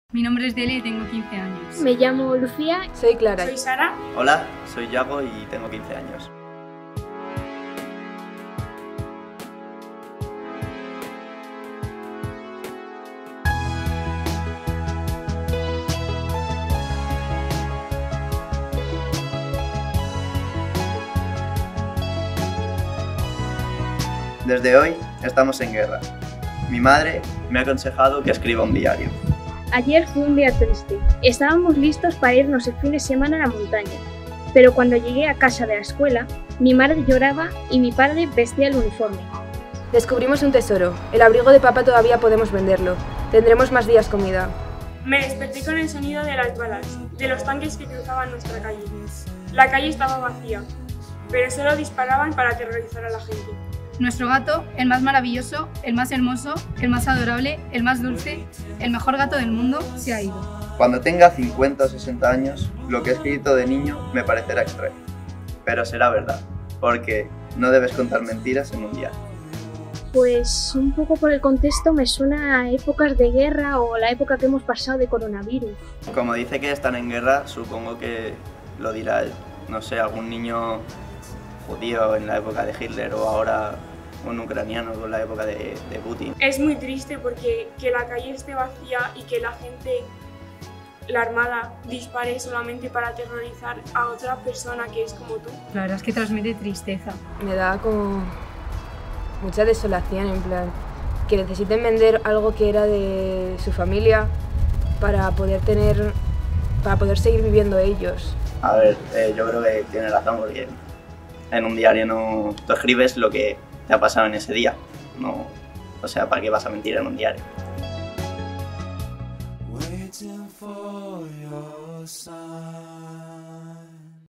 Mi nombre es Delia y tengo 15 años. Me llamo Lucía. Soy Clara. Soy Sara. Hola, soy Yago y tengo 15 años. Desde hoy estamos en guerra. Mi madre me ha aconsejado que escriba un diario. Ayer fue un día triste. Estábamos listos para irnos el fin de semana a la montaña. Pero cuando llegué a casa de la escuela, mi madre lloraba y mi padre vestía el uniforme. Descubrimos un tesoro. El abrigo de papá todavía podemos venderlo. Tendremos más días comida. Me desperté con el sonido de las balas, de los tanques que cruzaban nuestra calle. La calle estaba vacía, pero solo disparaban para aterrorizar a la gente. Nuestro gato, el más maravilloso, el más hermoso, el más adorable, el más dulce, el mejor gato del mundo, se ha ido. Cuando tenga 50 o 60 años, lo que he escrito de niño me parecerá extraño. Pero será verdad, porque no debes contar mentiras en un diario. Pues un poco por el contexto me suena a épocas de guerra o la época que hemos pasado de coronavirus. Como dice que están en guerra, supongo que lo dirá, no sé, algún niño judío en la época de Hitler o ahora un ucraniano con la época de Putin. Es muy triste porque que la calle esté vacía y que la gente, la armada, dispare solamente para aterrorizar a otra persona que es como tú. La verdad es que transmite tristeza. Me da como mucha desolación, en plan, que necesiten vender algo que era de su familia para poder seguir viviendo ellos. A ver, yo creo que tiene razón porque en un diario no tú escribes lo que te ha pasado en ese día, no, o sea, ¿para qué vas a mentir en un diario?